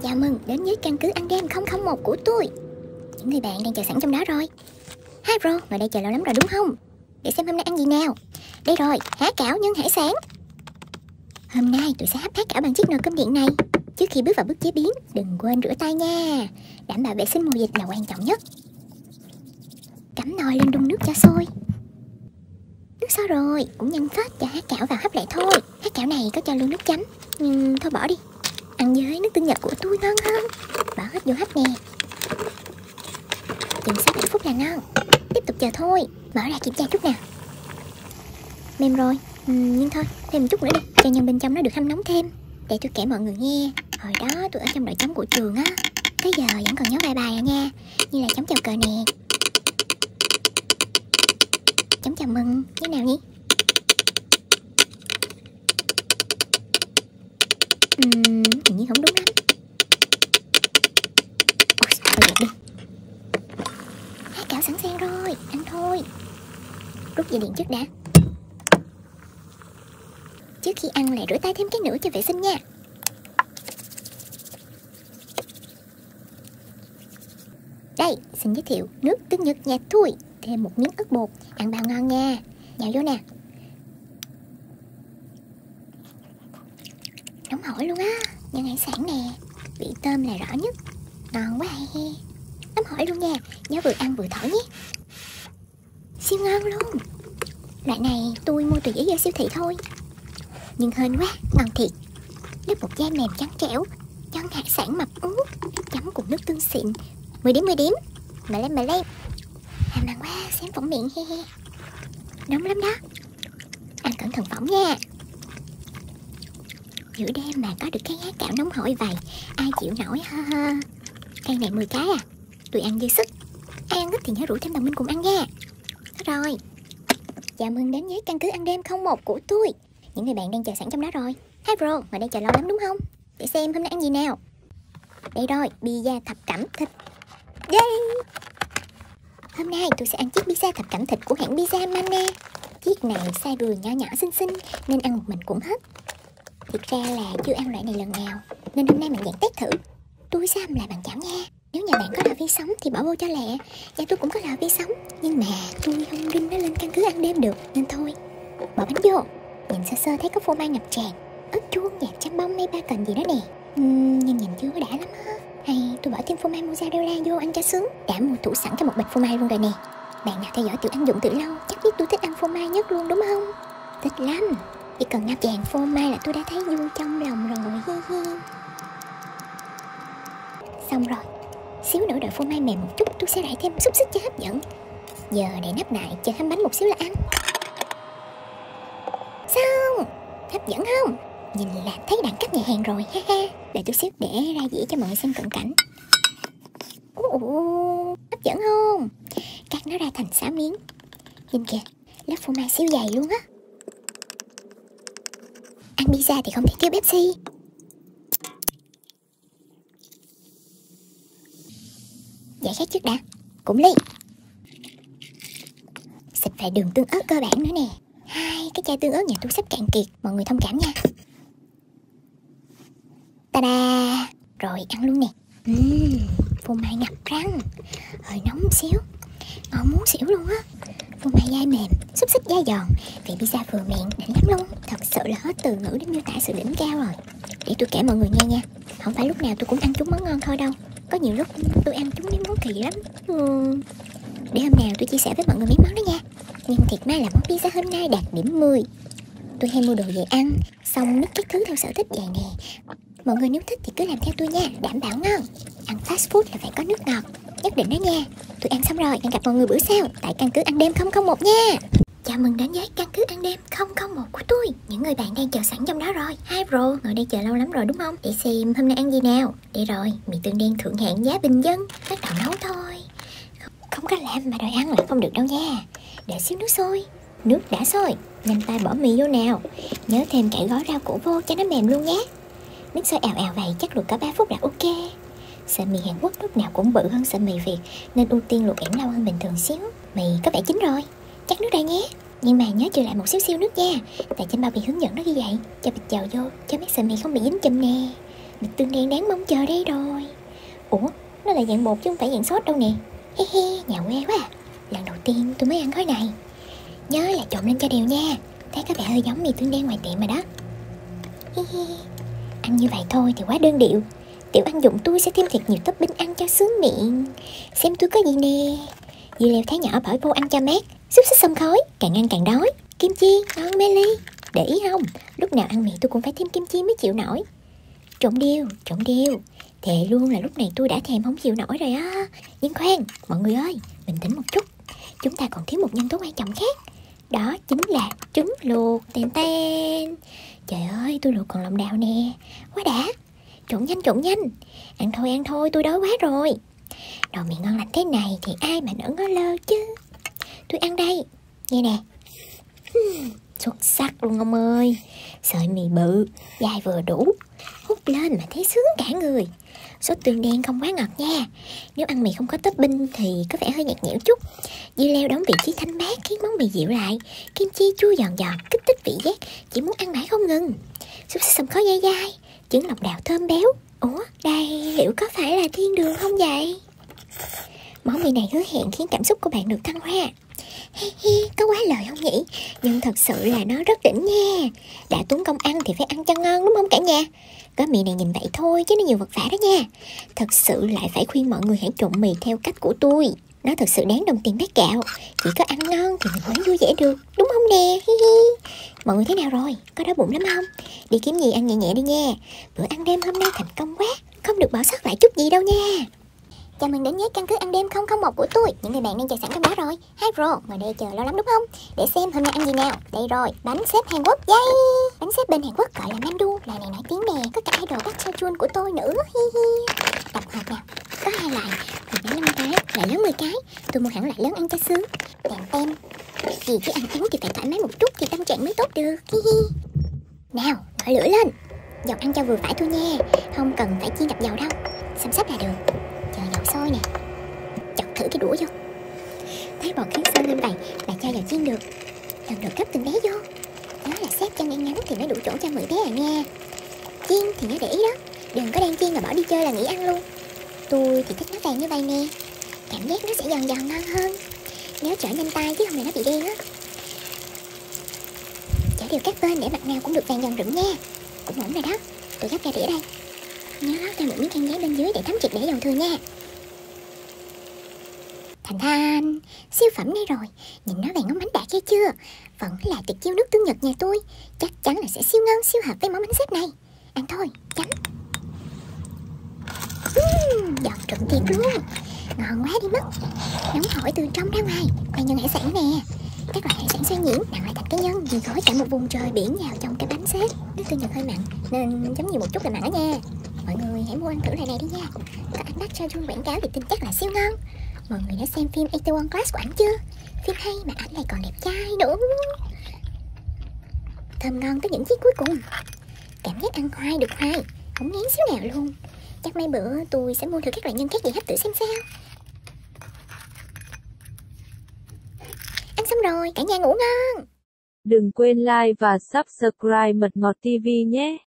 Chào mừng đến với căn cứ ăn đêm 001 của tôi. Những người bạn đang chờ sẵn trong đó rồi. Hi bro, ngồi đây chờ lâu lắm rồi đúng không? Để xem hôm nay ăn gì nào. Đây rồi, há cảo nhân hải sản. Hôm nay tôi sẽ hấp há cảo bằng chiếc nồi cơm điện này. Trước khi bước vào bước chế biến, đừng quên rửa tay nha. Đảm bảo vệ sinh mùa dịch là quan trọng nhất. Cắm nồi lên đun nước cho sôi. Nước sôi rồi, cũng nhanh phết, cho há cảo vào hấp lại thôi. Há cảo này có cho luôn nước chấm, nhưng thôi bỏ đi. Ăn với nước tương Nhật của tôi ngon hơn. Bỏ hết vô hấp nè. Chừng 6-7 phút là ngon. Tiếp tục chờ thôi. Mở ra kiểm tra chút nè. Mềm rồi, nhưng thôi, thêm một chút nữa đi, cho nhân bên trong nó được hâm nóng thêm. Để tôi kể mọi người nghe. Hồi đó tôi ở trong đội chống của trường á. Tới giờ vẫn còn nhớ vài bài à nha. Như là chống chào cờ nè, chống chào mừng, như nào nhỉ? Hình như không đúng lắm. Ôi, thôi dẹp đi. Há cảo sẵn sàng rồi, ăn thôi. Rút dây điện trước đã. Trước khi ăn lại rửa tay thêm cái nữa cho vệ sinh nha. Đây, xin giới thiệu nước tương Nhật nhà tôi. Thêm một miếng ớt bột, ăn bao ngon nha. Nhào vô nè. Nóng hổi luôn á. Nhân hải sản nè, vị tôm là rõ nhất. Ngon quá he. Nóng hổi luôn nha. Nhớ vừa ăn vừa thổi nhé. Siêu ngon luôn. Loại này tôi mua từ giấy ở siêu thị thôi. Nhưng hên quá, ngon thiệt. Nước bột dai mềm trắng trẻo, nhân hải sản mập út, chấm cùng nước tương xịn. 10 điểm 10 điểm. Mà lên. Ngon quá, xém phỏng miệng he he. Nóng lắm đó. Ăn cẩn thận phỏng nha. Giữa đêm mà có được cái há cảo nóng hổi vậy, ai chịu nổi ha ha. Cây này 10 cái à. Tôi ăn dư sức. Ai ăn ít thì nhớ rủ thêm đồng minh cùng ăn nha. Đó rồi. Chào mừng đến với căn cứ ăn đêm 01 của tôi. Những người bạn đang chờ sẵn trong đó rồi. Hi bro, ngồi đây chờ lâu lắm đúng không? Để xem hôm nay ăn gì nào. Đây rồi, pizza thập cẩm thịt. Yay! Hôm nay tôi sẽ ăn chiếc pizza thập cẩm thịt của hãng Pizza Mana. Chiếc này size vừa nhỏ nhỏ xinh xinh nên ăn một mình cũng hết. Thực ra là chưa ăn loại này lần nào, nên hôm nay mình dạng test thử. Tôi sẽ hâm lại bằng chảo nha. Nếu nhà bạn có lò vi sóng thì bỏ vô cho lẹ. Nhà tôi cũng có lò vi sóng, nhưng mà tôi không đinh nó lên căn cứ ăn đêm được, nên thôi. Bỏ bánh vô. Nhìn sơ sơ thấy có phô mai ngập tràn, ớt chuông, nhạt chăm bông, mấy ba cần gì đó nè. Nhưng nhìn chưa có đã lắm á. Hay tôi bỏ thêm phô mai mozzarella vô ăn cho sướng. Đã mua tủ sẵn cho một bịch phô mai luôn rồi nè. Bạn nào theo dõi Tiểu Ăn Dụng từ lâu chắc biết tôi thích ăn phô mai nhất luôn đúng không? Thích lắm. Chỉ cần ngập tràn phô mai là tôi đã thấy vui trong lòng rồi. Xong rồi. Xíu nữa đợi phô mai mềm một chút, tôi sẽ rải thêm xúc xích cho hấp dẫn. Giờ để nắp lại chờ hâm bánh một xíu là ăn. Xong. Hấp dẫn không? Nhìn là thấy đẳng cấp nhà hàng rồi ha ha. Để tôi xếp để ra dĩa cho mọi người xem cận cảnh. Hấp dẫn không? Cắt nó ra thành 6 miếng. Nhìn kìa, lớp phô mai siêu dày luôn á. Ăn pizza thì không thể kêu Pepsi. Giải khát trước đã. Cũng ly. Xịt vài đường tương ớt cơ bản nữa nè. Hai cái chai tương ớt nhà tôi sắp cạn kiệt. Mọi người thông cảm nha. Ta-da. Rồi ăn luôn nè. Phô mai ngập răng. Hơi nóng xíu. Ngon muốn xỉu luôn á. Phô mai dai mềm, xúc xích dai giòn. Vị pizza vừa miệng, đỉnh lắm luôn. Thật sự là hết từ ngữ để miêu tả sự đỉnh cao rồi. Để tôi kể mọi người nghe nha. Không phải lúc nào tôi cũng ăn chúng món ngon thôi đâu. Có nhiều lúc tôi ăn chúng mấy món kỳ lắm. Để hôm nào tôi chia sẻ với mọi người mấy món đó nha. Nhưng thiệt may là món pizza hôm nay đạt điểm 10. Tôi hay mua đồ về ăn, xong mix các thứ theo sở thích vậy nè. Mọi người nếu thích thì cứ làm theo tôi nha, đảm bảo ngon. Ăn fast food là phải có nước ngọt, nhất định đó nha. Tôi ăn xong rồi, hẹn gặp mọi người bữa sau tại căn cứ ăn đêm 001 nha. Chào mừng đến với căn cứ ăn đêm 001 của tôi. Những người bạn đang chờ sẵn trong đó rồi. Hi bro, ngồi đây chờ lâu lắm rồi đúng không? Để xem hôm nay ăn gì nào. Đây rồi, mì tương đen thượng hạng giá bình dân. Bắt đầu nấu thôi. Không có làm mà đòi ăn là không được đâu nha. Để xíu nước sôi. Nước đã sôi, nhanh tay bỏ mì vô nào. Nhớ thêm cải gói rau củ vô cho nó mềm luôn nhé. Nước sôi ào ào vậy chắc luộc cả 3 phút là ok. Sợi mì Hàn Quốc lúc nào cũng bự hơn sợi mì Việt nên ưu tiên luộc ẻn lâu hơn bình thường xíu. Mì có vẻ chín rồi, chắc nước ra nhé. Nhưng mà nhớ trừ lại một xíu xíu nước nha. Tại trên bao bì hướng dẫn nó ghi vậy. Cho vịt dầu vô, cho mấy sợi mì không bị dính chùm nè. Bịch tương đen đáng mong chờ đây rồi. Ủa, nó là dạng bột chứ không phải dạng sốt đâu nè. He he, nhà quê quá à. Lần đầu tiên tôi mới ăn gói này. Nhớ là trộn lên cho đều nha. Thấy có vẻ hơi giống mì tương đen ngoài tiệm rồi đó. He he. Ăn như vậy thôi thì quá đơn điệu. Tiểu ăn dụng tôi sẽ thêm thật nhiều topping ăn cho sướng miệng. Xem tôi có gì nè. Dưa leo thái nhỏ bỏ vô ăn cho mát. Xúc xích xông khói, càng ăn càng đói. Kim chi, ngon mê ly. Để ý không, lúc nào ăn mì tôi cũng phải thêm kim chi mới chịu nổi. Trộn đều. Thề luôn là lúc này tôi đã thèm không chịu nổi rồi á. Nhưng khoan, mọi người ơi, bình tĩnh một chút. Chúng ta còn thiếu một nhân tố quan trọng khác. Đó chính là trứng luộc. Tên tên. Trời ơi, tôi luộc còn lòng đào nè. Quá đã. Trộn nhanh. Ăn thôi, tôi đói quá rồi. Đồ mì ngon lành thế này thì ai mà nỡ ngó lơ chứ. Tôi ăn đây. Nghe nè. Xuất sắc luôn ông ơi. Sợi mì bự, dai vừa đủ. Hút lên mà thấy sướng cả người. Sốt tương đen không quá ngọt nha. Nếu ăn mì không có topping thì có vẻ hơi nhạt nhẽo chút. Dưa leo đóng vị trí thanh mát khiến món mì dịu lại. Kim chi chua giòn giòn kích thích vị giác, chỉ muốn ăn mãi không ngừng. Xúc xích xông khói dai. Trứng lòng đào thơm béo. Ủa, đây liệu có phải là thiên đường không vậy? Món mì này hứa hẹn khiến cảm xúc của bạn được thăng hoa. Có quá lời không nhỉ? Nhưng thật sự là nó rất đỉnh nha. Đã tốn công ăn thì phải ăn cho ngon đúng không cả nhà? Gói mì này nhìn vậy thôi chứ nó nhiều vật vả đó nha. Thật sự lại phải khuyên mọi người hãy trộn mì theo cách của tôi. Nó thật sự đáng đồng tiền bát gạo. Chỉ có ăn ngon thì mình mới vui vẻ được, đúng không nè? Mọi người thế nào rồi? Có đói bụng lắm không? Đi kiếm gì ăn nhẹ nhẹ đi nha. Bữa ăn đêm hôm nay thành công quá. Không được bỏ sót lại chút gì đâu nha. Chào mừng đến với căn cứ ăn đêm 001 của tôi. Những người bạn đang chờ sẵn trong đó rồi. Hi bro, ngồi đây chờ lâu lắm đúng không? Để xem hôm nay ăn gì nào. Đây rồi, bánh xếp Hàn Quốc. Yay! Bánh xếp bên Hàn Quốc gọi là mandu. Loại này nổi tiếng nè, có cả idol Park Seo Joon của tôi nữa. Tập hợp nào. Có 2 loại, một nhỏ 5 cái, loại lớn 10 cái. Tôi mua hẳn loại lớn ăn cho sướng. Tem. Vì chứ ăn uống thì phải thoải mái một chút thì tâm trạng mới tốt được. Nào, gọi lửa lên. Dầu ăn cho vừa phải thôi nha. Không cần phải chiên ngập dầu đâu. Xăm sắp là được. Chờ dầu sôi nè. Chọc thử cái đũa vô. Thấy bọt khí sôi lên vậy là cho dầu chiên được. Lần lượt gấp từng bé vô. Nhớ là xếp cho ngắn thì mới đủ chỗ cho 10 bé à nha. Chiên thì nhớ để ý đó. Đừng có đang chiên rồi bỏ đi chơi là nghỉ ăn luôn. Tôi thì thích nó vàng như vậy nè. Cảm giác nó sẽ giòn giòn ngon hơn. Nhớ chở nhanh tay chứ không là nó bị đen á. Chở đều các bên để mặt nào cũng được vàng giòn rụm nha. Cũng ổn rồi đó. Tôi gấp ra đĩa đây. Nhớ lót thêm một miếng khăn giấy bên dưới để thấm triệt để dầu thừa nha. Thành siêu phẩm đây rồi. Nhìn nó vàng ngóng bánh đạt ghê chưa? Vẫn là tuyệt chiêu nước tương Nhật nhà tôi. Chắc chắn là sẽ siêu ngon siêu hợp với món bánh xếp này. Ăn thôi, chấm. Giòn trụng thiệt luôn. Ngon quá đi mất. Nóng hổi từ trong ra ngoài. Khoai nhân hải sản nè. Các loại hải sản xoay nhuyễn nặng lại thành cái nhân vì gói cả một vùng trời biển vào trong cái bánh xếp. Nước tương Nhật hơi mặn nên chấm nhiều một chút là mặn đó nha. Mọi người hãy mua ăn thử loại này đi nha. Có anh Park Seo Joon quảng cáo thì tin chắc là siêu ngon. Mọi người đã xem phim 81 Class của ảnh chưa? Phim hay mà ảnh lại còn đẹp trai nữa. Thơm ngon tới những chiếc cuối cùng. Cảm giác ăn hoài được hoài, không ngán xíu nào luôn. Chắc mấy bữa tôi sẽ mua thử các loại nhân khác về hấp thử xem sao. Ăn xong rồi, cả nhà ngủ ngon. Đừng quên like và subscribe Mật Ngọt TV nhé.